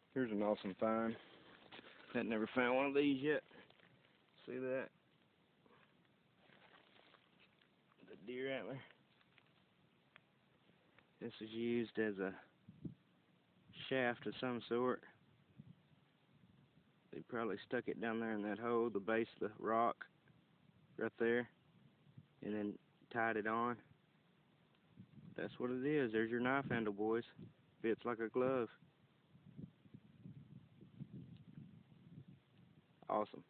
Here's an awesome find. I've never found one of these yet. See that? The deer antler. This is used as a shaft of some sort. They probably stuck it down there in that hole, the base of the rock, right there, and then tied it on. That's what it is. There's your knife handle, boys. Fits like a glove. Awesome.